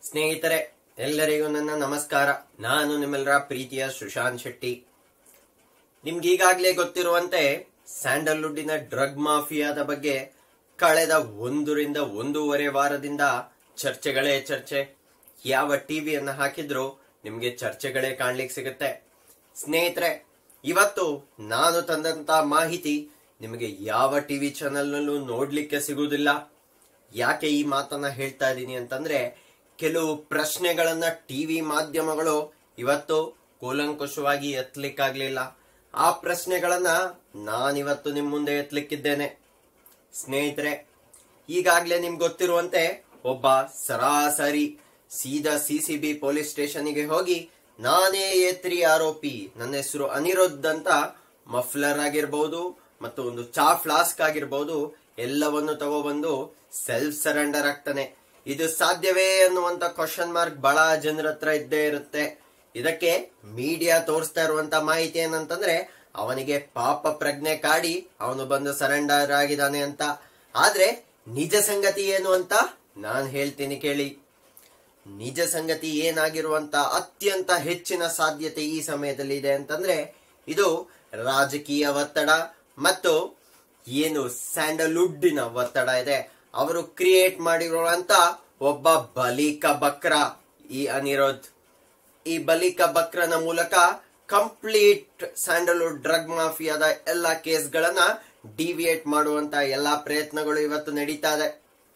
ಸ್ನೇಹಿತರೆ, ಎಲ್ಲರಿಗೂ ನನ್ನ ನಮಸ್ಕಾರ. ನಾನು ನಿಮ್ಮೆಲ್ಲರ ಪ್ರೀತಿಯ ಸುಶಾಂತ್ ಶೆಟ್ಟಿ. ನಿಮ್ಗೀಗಾಗ್ಲೇ ಗೊತ್ತಿರುವಂತೆ ಸ್ಯಾಂಡಲ್ವುಡ್ಡಿನ ಡ್ರಗ್ ಮಾಫಿಯಾದ ಬಗ್ಗೆ ಕಳೆದ 1-1.5 ವಾರದಿಂದ ಚರ್ಚೆಗಳೇ ಚರ್ಚೆ. ಯಾವ ಟಿವಿಯನ್ನ ಹಾಕಿದ್ರು ನಿಮ್ಗೆ ಚರ್ಚೆಗಳೇ ಕಾಣ್ಲಿಕ್ಕೆ ಸಿಗುತ್ತೆ. ಸ್ನೇಹಿತರೆ, ಇವತ್ತು ನಾನು ತಂದಂತ ಮಾಹಿತಿ ನಿಮಗೆ ಯಾವ ಟಿವಿ ಚಾನೆಲ್ನಲ್ಲೂ ನೋಡ್ಲಿಕ್ಕೆ ಸಿಗುವುದಿಲ್ಲ. ಯಾಕೆ ಈ ಮಾತನ್ನ ಹೇಳ್ತಾ ಇದ್ದೀನಿ ಅಂತಂದ್ರೆ, ಕೆಲವು ಪ್ರಶ್ನೆಗಳನ್ನ ಟಿವಿ ಮಾಧ್ಯಮಗಳು ಇವತ್ತು ಕೂಲಂಕುಷವಾಗಿ ಎತ್ತಲಿಕ್ಕಾಗ್ಲಿಲ್ಲ. ಆ ಪ್ರಶ್ನೆಗಳನ್ನ ನಾನಿವತ್ತು ನಿಮ್ ಮುಂದೆ ಎತ್ತಲಿಕ್ಕಿದ್ದೇನೆ. ಸ್ನೇಹಿತರೆ, ಈಗಾಗ್ಲೇ ನಿಮ್ಗೆ ಗೊತ್ತಿರುವಂತೆ ಒಬ್ಬ ಸರಾಸರಿ ಸೀದಾ CCB ಪೊಲೀಸ್ ಸ್ಟೇಷನ್ಗೆ ಹೋಗಿ ನಾನೇ ಏತ್ರಿ ಆರೋಪಿ, ನನ್ನ ಹೆಸರು ಅನಿರುದ್ಧ್ ಅಂತ ಮಫ್ಲರ್ ಆಗಿರ್ಬಹುದು ಮತ್ತು ಒಂದು ಚಾ ಫ್ಲಾಸ್ಕ್ ಆಗಿರ್ಬಹುದು ಎಲ್ಲವನ್ನು ತಗೊಬಂದು ಸೆಲ್ಫ್ ಸರೆಂಡರ್ ಆಗ್ತಾನೆ. ಇದು ಸಾಧ್ಯವೇ ಅನ್ನುವಂತ ಕ್ವಶನ್ ಮಾರ್ಕ್ ಬಹಳ ಜನರ ಹತ್ರ ಇದ್ದೇ ಇರುತ್ತೆ. ಇದಕ್ಕೆ ಮೀಡಿಯಾ ತೋರಿಸ್ತಾ ಇರುವಂತ ಮಾಹಿತಿ ಏನಂತಂದ್ರೆ, ಅವನಿಗೆ ಪಾಪ ಪ್ರಜ್ಞೆ ಕಾಡಿ ಅವನು ಬಂದು ಸರೆಂಡರ್ ಆಗಿದ್ದಾನೆ ಅಂತ. ಆದ್ರೆ ನಿಜ ಸಂಗತಿ ಏನು ಅಂತ ನಾನು ಹೇಳ್ತೀನಿ ಕೇಳಿ. ನಿಜ ಸಂಗತಿ ಏನಾಗಿರುವಂತ ಅತ್ಯಂತ ಹೆಚ್ಚಿನ ಸಾಧ್ಯತೆ ಈ ಸಮಯದಲ್ಲಿ ಇದೆ ಅಂತಂದ್ರೆ, ಇದು ರಾಜಕೀಯ ಒತ್ತಡ ಮತ್ತು ಏನು ಸ್ಯಾಂಡಲ್ವುಡ್ಡಿನ ಒತ್ತಡ ಇದೆ, ಅವರು ಕ್ರಿಯೇಟ್ ಮಾಡಿರುವಂತ ಒಬ್ಬ ಬಲಿಕ ಬಕ್ರ ಈ ಅನಿರುದ್ಧ್. ಈ ಬಲಿಕ ಬಕ್ರನ ಮೂಲಕ ಕಂಪ್ಲೀಟ್ ಸ್ಯಾಂಡಲ್ವುಡ್ ಡ್ರಗ್ ಮಾಫಿಯಾದ ಎಲ್ಲಾ ಕೇಸ್ಗಳನ್ನ ಡಿವಿಯೇಟ್ ಮಾಡುವಂತ ಎಲ್ಲಾ ಪ್ರಯತ್ನಗಳು ಇವತ್ತು ನಡೀತಾ ಇದೆ.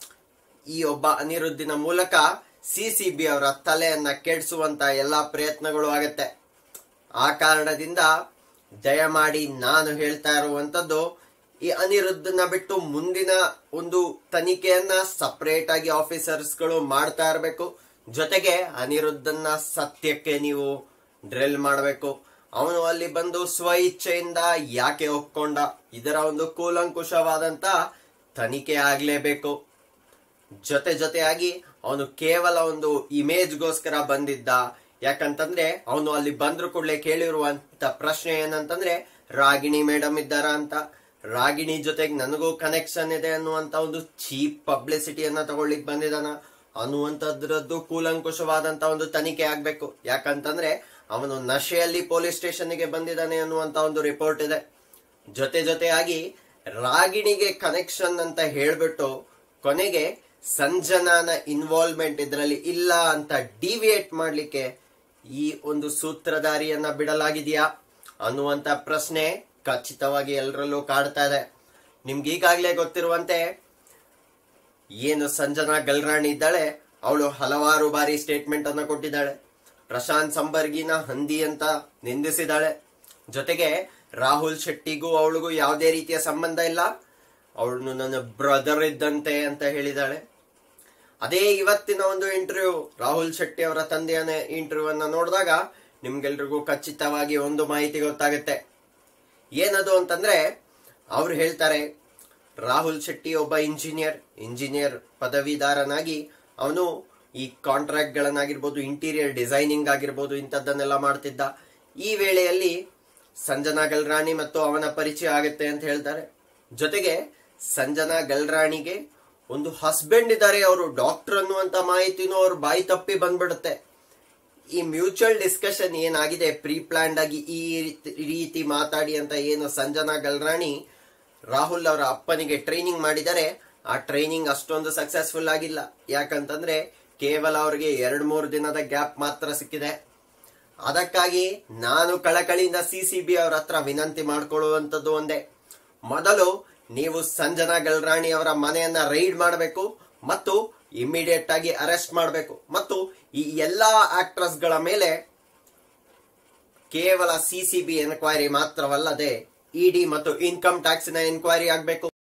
ಈ ಒಬ್ಬ ಅನಿರುದ್ಧಿನ ಮೂಲಕ CCB ಅವರ ತಲೆಯನ್ನ ಕೆಡಿಸುವಂತ ಎಲ್ಲಾ ಪ್ರಯತ್ನಗಳು ಆಗತ್ತೆ. ಆ ಕಾರಣದಿಂದ ದಯಮಾಡಿ ನಾನು ಹೇಳ್ತಾ ಇರುವಂತದ್ದು, ಈ ಅನಿರುದ್ಧನ ಬಿಟ್ಟು ಮುಂದಿನ ಒಂದು ತನಿಖೆಯನ್ನ ಸಪರೇಟ್ ಆಗಿ ಆಫೀಸರ್ಸ್ಗಳು ಮಾಡ್ತಾ ಇರಬೇಕು. ಜೊತೆಗೆ ಅನಿರುದ್ಧನ ಸತ್ಯಕ್ಕೆ ನೀವು ಡ್ರಿಲ್ ಮಾಡಬೇಕು. ಅವನು ಅಲ್ಲಿ ಬಂದು ಸ್ವ ಇಚ್ಛೆಯಿಂದ ಯಾಕೆ ಒಪ್ಕೊಂಡ, ಇದರ ಒಂದು ಕೂಲಂಕುಷವಾದಂತ ತನಿಖೆ ಆಗ್ಲೇಬೇಕು. ಜೊತೆಯಾಗಿ ಅವನು ಕೇವಲ ಒಂದು ಇಮೇಜ್ಗೋಸ್ಕರ ಬಂದಿದ್ದ. ಯಾಕಂತಂದ್ರೆ ಅವನು ಅಲ್ಲಿ ಬಂದ್ರು ಕೂಡಲೇ ಕೇಳಿರುವಂತ ಪ್ರಶ್ನೆ ಏನಂತಂದ್ರೆ, ರಾಗಿಣಿ ಮೇಡಮ್ ಇದ್ದಾರಾ ಅಂತ. ರಾಗಿಣಿ ಜೊತೆಗೆ ನನಗೂ ಕನೆಕ್ಷನ್ ಇದೆ ಅನ್ನುವಂತ ಒಂದು ಚೀಪ್ ಪಬ್ಲಿಸಿಟಿಯನ್ನ ತಗೊಳ್ಳಿಕ್ ಬಂದಿದ್ದಾನ ಅನ್ನುವಂತದ್ರದ್ದು ಕೂಲಂಕುಷವಾದಂತ ಒಂದು ತನಿಖೆ ಆಗ್ಬೇಕು. ಯಾಕಂತಂದ್ರೆ ಅವನು ನಶೆಯಲ್ಲಿ ಪೊಲೀಸ್ ಸ್ಟೇಷನ್ಗೆ ಬಂದಿದ್ದಾನೆ ಅನ್ನುವಂತ ಒಂದು ರಿಪೋರ್ಟ್ ಇದೆ. ಜೊತೆಯಾಗಿ ರಾಗಿಣಿಗೆ ಕನೆಕ್ಷನ್ ಅಂತ ಹೇಳ್ಬಿಟ್ಟು ಕೊನೆಗೆ ಸಂಜನಾನ ಇನ್ವಾಲ್ವ್ಮೆಂಟ್ ಇದರಲ್ಲಿ ಇಲ್ಲ ಅಂತ ಡಿವಿಯೇಟ್ ಮಾಡ್ಲಿಕ್ಕೆ ಈ ಒಂದು ಸೂತ್ರಧಾರಿಯನ್ನ ಬಿಡಲಾಗಿದೆಯಾ ಅನ್ನುವಂತ ಪ್ರಶ್ನೆ ಖಚಿತವಾಗಿ ಎಲ್ಲರಲ್ಲೂ ಕಾಡ್ತಾ ಇದೆ. ನಿಮ್ಗೆ ಈಗಾಗ್ಲೇ ಗೊತ್ತಿರುವಂತೆ ಏನು ಸಂಜನಾ ಗಲ್ರಾಣಿ ಇದ್ದಾಳೆ, ಅವಳು ಹಲವಾರು ಬಾರಿ ಸ್ಟೇಟ್ಮೆಂಟ್ ಅನ್ನ ಕೊಟ್ಟಿದ್ದಾಳೆ. ಪ್ರಶಾಂತ್ ಸಂಬರ್ಗಿನ ಹಂದಿ ಅಂತ ನಿಂದಿಸಿದಾಳೆ. ಜೊತೆಗೆ ರಾಹುಲ್ ಶೆಟ್ಟಿಗೂ ಅವಳಿಗೂ ಯಾವುದೇ ರೀತಿಯ ಸಂಬಂಧ ಇಲ್ಲ, ಅವಳು ನನ್ನ ಬ್ರದರ್ ಇದ್ದಂತೆ ಅಂತ ಹೇಳಿದಾಳೆ. ಅದೇ ಇವತ್ತಿನ ಒಂದು ಇಂಟರ್ವ್ಯೂ, ರಾಹುಲ್ ಶೆಟ್ಟಿ ಅವರ ತಂದೆಯ ಇಂಟರ್ವ್ಯೂ ಅನ್ನ ನೋಡಿದಾಗ ನಿಮ್ಗೆಲ್ರಿಗೂ ಖಚಿತವಾಗಿ ಒಂದು ಮಾಹಿತಿ ಗೊತ್ತಾಗುತ್ತೆ. ಏನದು ಅಂತಂದ್ರೆ, ಅವ್ರು ಹೇಳ್ತಾರೆ, ರಾಹುಲ್ ಶೆಟ್ಟಿ ಒಬ್ಬ ಇಂಜಿನಿಯರ್ ಪದವೀಧರನಾಗಿ ಅವನು ಈ ಕಾಂಟ್ರಾಕ್ಟ್ ಗಳನ್ನಾಗಿರ್ಬೋದು, ಇಂಟೀರಿಯರ್ ಡಿಸೈನಿಂಗ್ ಆಗಿರ್ಬೋದು, ಇಂಥದ್ದನ್ನೆಲ್ಲ ಮಾಡ್ತಿದ್ದ. ಈ ವೇಳೆಯಲ್ಲಿ ಸಂಜನಾ ಗಲ್ರಾಣಿ ಮತ್ತು ಅವನ ಪರಿಚಯ ಆಗುತ್ತೆ ಅಂತ ಹೇಳ್ತಾರೆ. ಜೊತೆಗೆ ಸಂಜನಾ ಗಲ್ರಾಣಿಗೆ ಒಂದು ಹಸ್ಬೆಂಡ್ ಇದ್ದಾರೆ, ಅವರು ಡಾಕ್ಟರ್ ಅನ್ನುವಂತ ಮಾಹಿತಿನೂ ಅವ್ರ ಬಾಯಿ ತಪ್ಪಿ ಬಂದ್ಬಿಡುತ್ತೆ. ಈ ಮ್ಯೂಚುವಲ್ ಡಿಸ್ಕಷನ್ ಏನಾಗಿದೆ, ಪ್ರೀ ಪ್ಲಾನ್ಡ್ ಆಗಿ ಈ ರೀತಿ ಮಾತಾಡಿ ಅಂತ ಏನು ಸಂಜನಾ ಗಲ್ರಾಣಿ ರಾಹುಲ್ ಅವರ ಅಪ್ಪನಿಗೆ ಟ್ರೈನಿಂಗ್ ಮಾಡಿದರೆ, ಆ ಟ್ರೈನಿಂಗ್ ಅಷ್ಟೊಂದು ಸಕ್ಸಸ್ಫುಲ್ ಆಗಿಲ್ಲ. ಯಾಕಂತಂದ್ರೆ ಕೇವಲ ಅವ್ರಿಗೆ 2-3 ದಿನದ ಗ್ಯಾಪ್ ಮಾತ್ರ ಸಿಕ್ಕಿದೆ. ಅದಕ್ಕಾಗಿ ನಾನು ಕಳಕಳಿಯಿಂದ CCB ಅವರ ಹತ್ರ ವಿನಂತಿ ಮಾಡ್ಕೊಳ್ಳುವಂತದ್ದು ಒಂದೇ, ಮೊದಲು ನೀವು ಸಂಜನಾ ಗಲ್ರಾಣಿ ಅವರ ಮನೆಯನ್ನ ರೈಡ್ ಮಾಡಬೇಕು ಮತ್ತು ಇಮಿಡಿಯೇಟ್ ಆಗಿ ಅರೆಸ್ಟ್ ಮಾಡಬೇಕು. ಮತ್ತು ಈ ಎಲ್ಲಾ ಆಕ್ಟ್ರೆಸ್ ಗಳ ಮೇಲೆ ಕೇವಲ CCB ಎನ್ಕ್ವೈರಿ ಮಾತ್ರವಲ್ಲದೆ ED ಮತ್ತು ಇನ್ಕಮ್ ಟ್ಯಾಕ್ಸ್ ನ ಎನ್ಕ್ವೈರಿ ಆಗಬೇಕು.